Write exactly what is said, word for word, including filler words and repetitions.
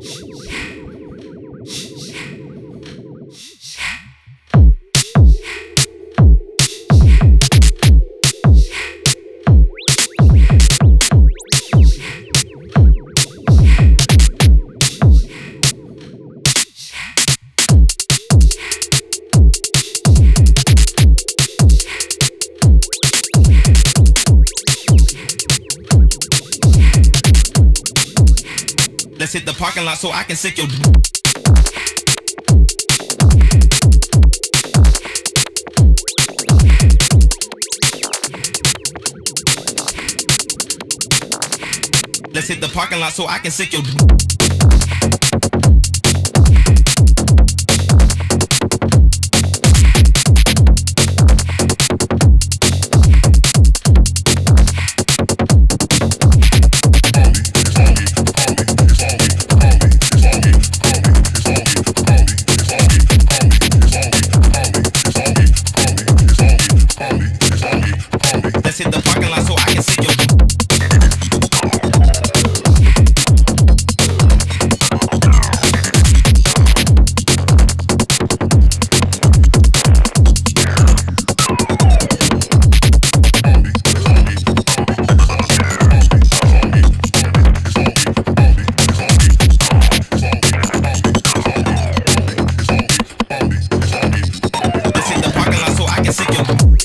Let's hit the parking lot so I can sick your. Let's hit the parking lot so I can sick your. Let's hit the parking lot so I can sick your. Let's hit the parking lot so I can sick your.